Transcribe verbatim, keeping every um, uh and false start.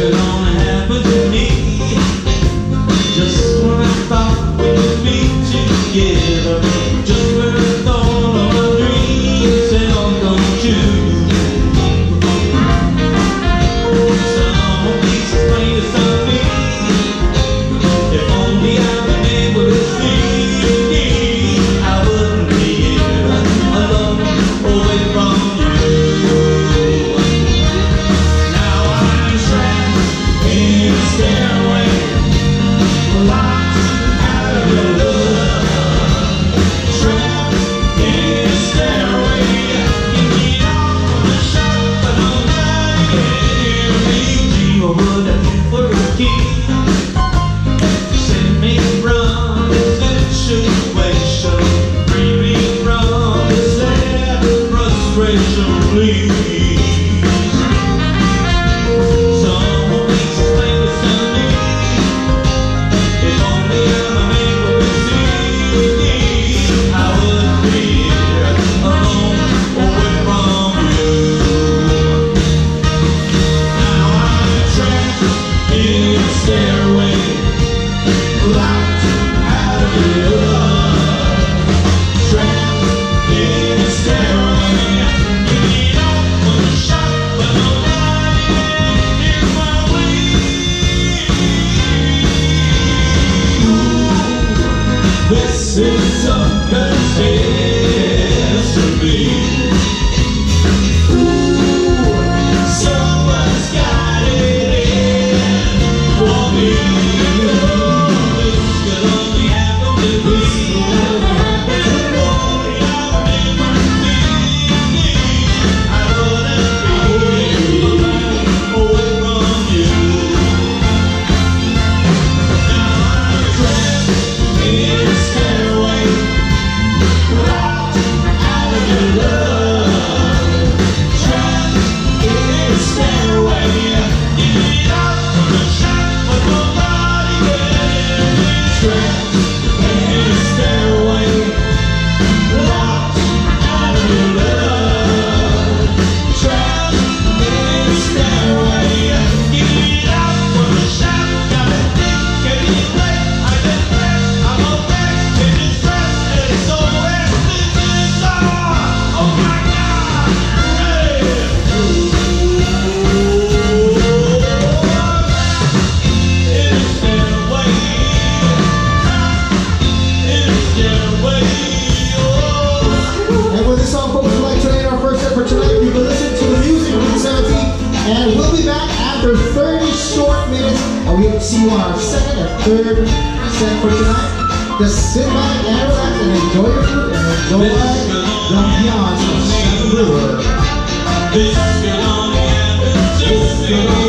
could only happen to me. Just when I thought we could be together, just when I thought all my dreams had all come true. Someone please explain this to me. If only I'd been able to see, I wouldn't be here alone, away from you. Now I'm trapped in a stairway, locked out of your love. Trapped in a stairway, you get off on the shot, but nobody can hear me. What would I do for a key? Save me from this situation, free me from this sad frustration, please. Someone please explain this to me. If only I'm able to see, I wouldn't be here alone, away from you. Now I'm trapped in a stairway, locked out of your love. Trapped in a stairway, you get off on the shot, but nobody can hear my plea. This is some catastrophe. Someone's got it in for me. This could only happen to me. If only I remember thinking, I wouldn't be away from you. Now I'm trapped in a stairway, locked out of your love. Trapped in a stairway, you get out of the shot, but nobody can hear me. Trapped in a stairway, locked out of your love. Trapped in a stairway, you get out of the shot. Gotta think, can you play? I get blessed, I'm a wreck, it is stress, and it's so wet. This is all, oh my God, hey. In a stairway, in a stairway, oh. And with this song, folks, we'd like to end our first set for tonight. You can listen to the music from the seventeenth, and we'll be back after thirty short minutes, and we'll see you on our second and third set for tonight. Just sit back and relax and enjoy your food and enjoy the ambiance of Brewer. This could only happen to me.